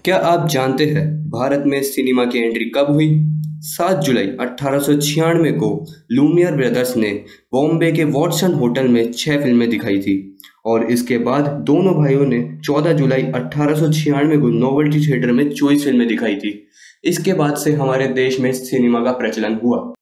क्या आप जानते हैं भारत में सिनेमा की एंट्री कब हुई? 7 जुलाई 1896 को लूमियर ब्रदर्स ने बॉम्बे के वॉटसन होटल में 6 फिल्में दिखाई थी और इसके बाद दोनों भाइयों ने 14 जुलाई 1896 को नोवेल्टी थिएटर में 24 फिल्में दिखाई थी। इसके बाद से हमारे देश में सिनेमा का प्रचलन हुआ।